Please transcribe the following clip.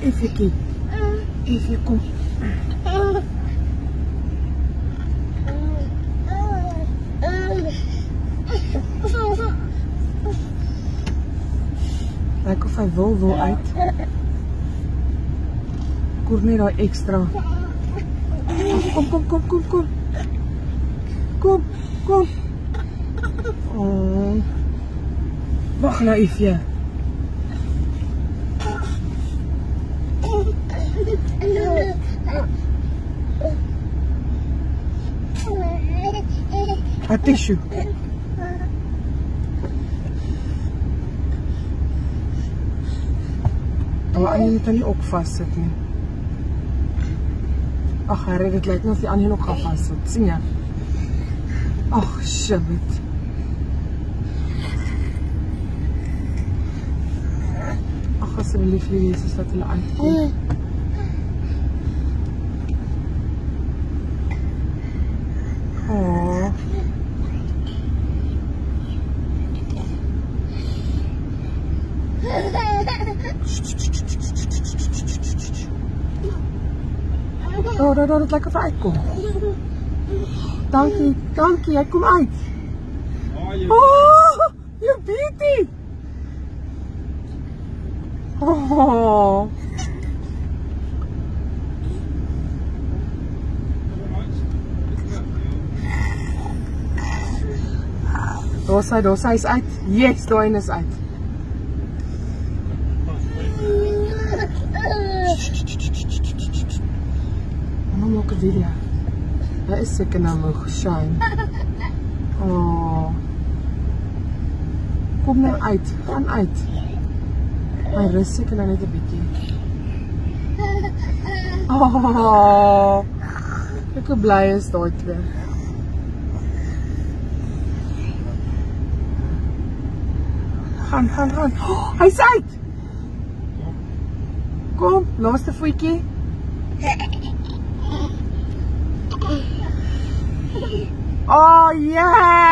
Effiekie. Effie, kom. Lyk of hy wil uit. Koer net daai ekstra. Kom. Kom. Oh. Wag nou, Effie. A tissue. Oh, Annie moet hom nie ook vassit nie. Ag, Harry, dit lyk nou of die Annie nog gaan vassit. Sien jy? Ag, shit. Ag, asseblief, Jesus, dat hulle uitkom. Oh. Oh, dat lyk of hy uitkom. Dankie, hy kom uit. Oh, you beauty. Oh. Daar sy is uit. Yes, daar is uit. Mama maak 'n video. Hy is seker nou moeg, shine. Oh. Kom nou uit, gaan uit. Hy rus seker nou net 'n bietjie. Oh. Ek is bly is daai twee. Gaan. Oh, hy's uit. Kom, laaste voetjie. Oh, yeah.